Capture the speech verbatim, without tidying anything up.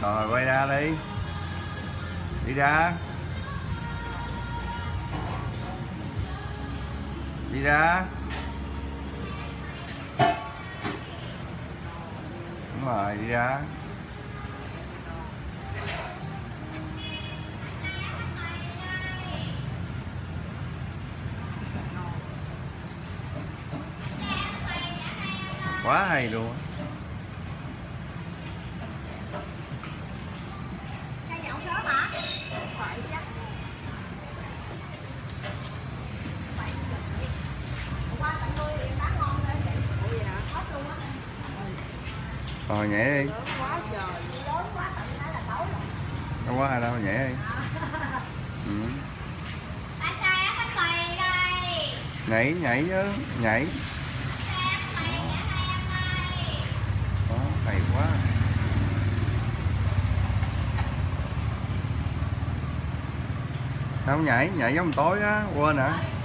Rồi quay ra đi. Đi ra. Đi ra. Đúng rồi, đi ra. Quá hay luôn. Cây nhậu sớm hả? Phải chắc. Qua tận nuôi thì bán ngon thôi chị. Ủa vậy hả? Hết luôn á. Rồi nhảy đi. Lớn quá trời. Lớn quá tận nó là tối rồi. Không có ai đâu, nhảy đi. Ừ. Anh trai ăn bánh mì đây. Nhảy, nhảy chứ, nhảy. Đó, hay quá. Không nhảy, nhảy giống tối á, quên hả?